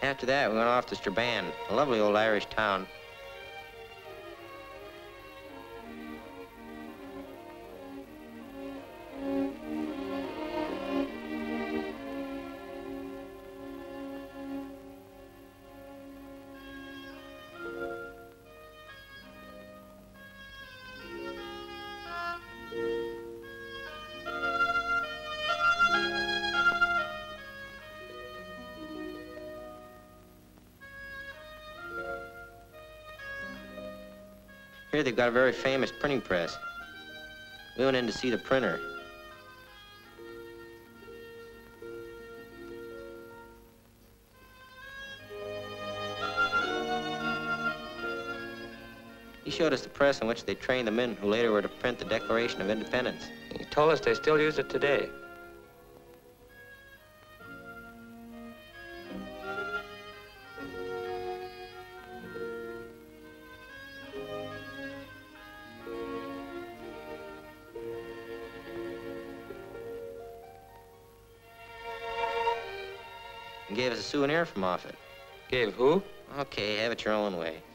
After that, we went off to Strabane, a lovely old Irish town. Here they've got a very famous printing press. We went in to see the printer. He showed us the press in which they trained the men who later were to print the Declaration of Independence. He told us they still use it today. And gave us a souvenir from off it. Gave who? Okay, have it your own way.